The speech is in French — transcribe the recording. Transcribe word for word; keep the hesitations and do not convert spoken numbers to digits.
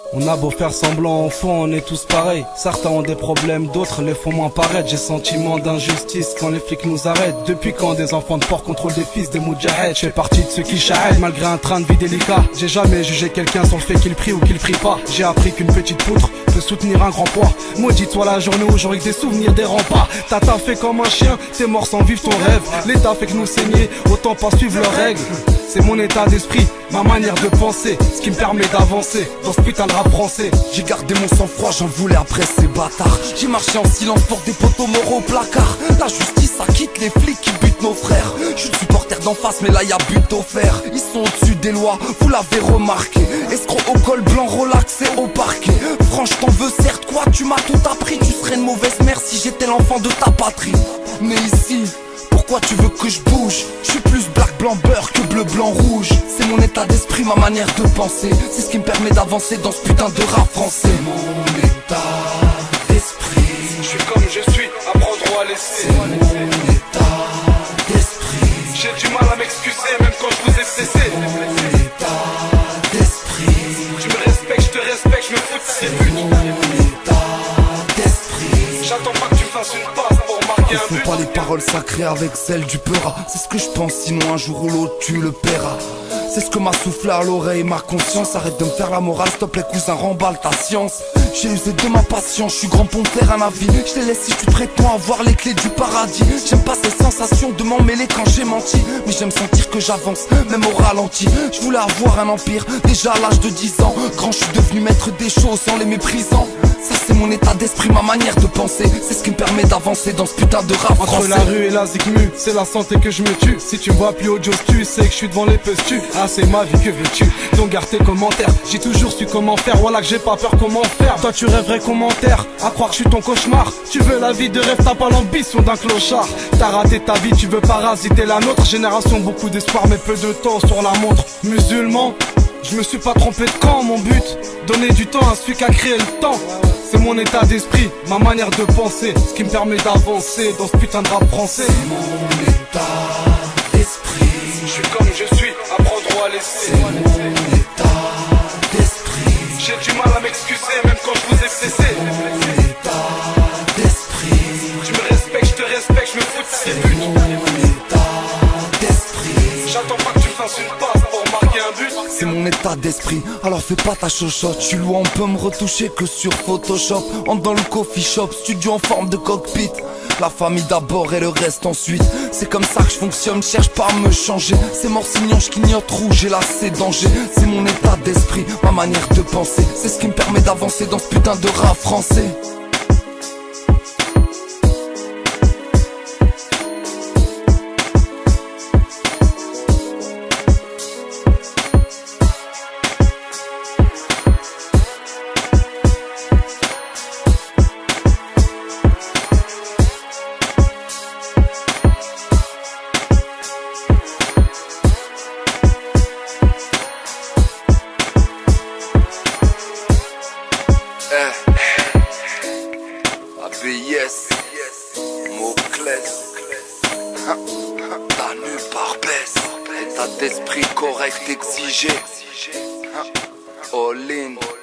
On a beau faire semblant, au fond on est tous pareils. Certains ont des problèmes, d'autres les font moins paraître. J'ai sentiment d'injustice quand les flics nous arrêtent. Depuis quand des enfants de port contrôlent des fils des moudjaheds? Je fais partie de ceux qui charrêtent malgré un train de vie délicat. J'ai jamais jugé quelqu'un sur le fait qu'il prie ou qu'il prie pas. J'ai appris qu'une petite poutre peut soutenir un grand poids. Maudite-toi la journée où j'aurai que des souvenirs des remparts. T'as taffé comme un chien, t'es mort sans vivre ton rêve. L'État fait que nous saigner, autant pas suivre leurs règles. C'est mon état d'esprit, ma manière de penser, ce qui me permet d'avancer dans ce putain de rap français. J'ai gardé mon sang-froid, j'en voulais après ces bâtards. J'ai marché en silence pour des poteaux morts au placard. La justice acquitte les flics qui butent nos frères. Je suis le supporter d'en face mais là y'a but offert. Ils sont au-dessus des lois, vous l'avez remarqué. Escroc au col blanc relaxé au parquet. Franche t'en veux certes quoi, tu m'as tout appris. Tu serais une mauvaise mère si j'étais l'enfant de ta patrie. Mais ici, pourquoi tu veux que je bouge? Je suis plus black, blanc, beurre que bleu, blanc, rouge. C'est mon état d'esprit, ma manière de penser. C'est ce qui me permet d'avancer dans ce putain de rap français. Mon état d'esprit, je suis comme je suis, apprendre ou à laisser. C'est mon état d'esprit. J'ai du mal à m'excuser même quand je vous ai blessé. Mon état d'esprit. Tu me respectes, je te respecte, je me fous de ces buts. Mon état d'esprit. J'attends pas que tu fasses une passe pour marquer un but. Faut pas les paroles sacrées avec celles du peura. C'est ce que je pense, sinon un jour ou l'autre tu le paieras. C'est ce que m'a soufflé à l'oreille ma conscience. Arrête de me faire la morale, stop les cousins, remballe ta science. J'ai usé de ma patience, je suis grand pour me faire un avis. Je te laisse si tu prétends avoir les clés du paradis. J'aime pas ces sensations de m'en mêler quand j'ai menti. Mais j'aime sentir que j'avance, même au ralenti. Je voulais avoir un empire, déjà à l'âge de dix ans. Grand, je suis devenu maître des choses en les méprisant. Ça c'est mon état d'esprit, ma manière de penser. C'est ce qui me permet d'avancer dans ce putain de rap français. Entre la rue et la zigmu, c'est la santé que je me tue. Si tu me vois plus haut, tu sais que je suis devant les pestus. Ah c'est ma vie, que veux-tu? Donc garde tes commentaires. J'ai toujours su comment faire, voilà que j'ai pas peur comment faire. Toi tu rêverais commentaire, à croire que je suis ton cauchemar. Tu veux la vie de rêve, t'as pas l'ambition d'un clochard. T'as raté ta vie, tu veux parasiter la nôtre. Génération, beaucoup d'espoir mais peu de temps sur la montre. Musulman, je me suis pas trompé de camp, mon but donner du temps à celui qui a créé le temps. C'est mon état d'esprit, ma manière de penser, ce qui me permet d'avancer dans ce putain de rap français. C'est mon état d'esprit. Je suis comme je suis, apprendre ou à laisser. C'est mon état d'esprit. J'ai du mal à m'excuser même quand je vous ai blessé. Mon état d'esprit. Tu me respectes, je te respecte, je me fous de ces buts. Mon état d'esprit. J'attends pas que tu fasses une passe pour marquer un but. C'est mon état d'esprit, alors fais pas ta chochotte. Je suis loin, on peut me retoucher que sur Photoshop. Entre dans le coffee shop, studio en forme de cockpit. La famille d'abord et le reste ensuite. C'est comme ça que je fonctionne, cherche pas à me changer. C'est morcignon, je clignote rouge et là c'est danger. C'est mon état d'esprit, ma manière de penser. C'est ce qui me permet d'avancer dans ce putain de rap français. A B S, Moclès, ta nulle part baisse, état d'esprit correct exigé, all in.